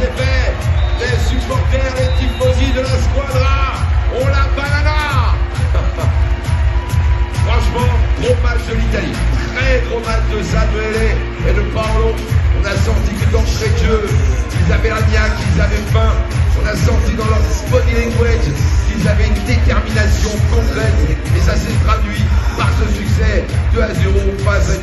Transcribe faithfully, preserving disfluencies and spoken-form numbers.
c'est fait. Les supporters, les tifosi de la squadra ont la banana. Franchement, gros match de l'Italie. Très gros match de Samuele et de Paolo. On a senti que d'entrée de jeu, ils avaient la niaque, ils avaient faim. On a senti dans leur body language qu'ils avaient une détermination complète. Et ça s'est traduit par ce succès deux à zéro face à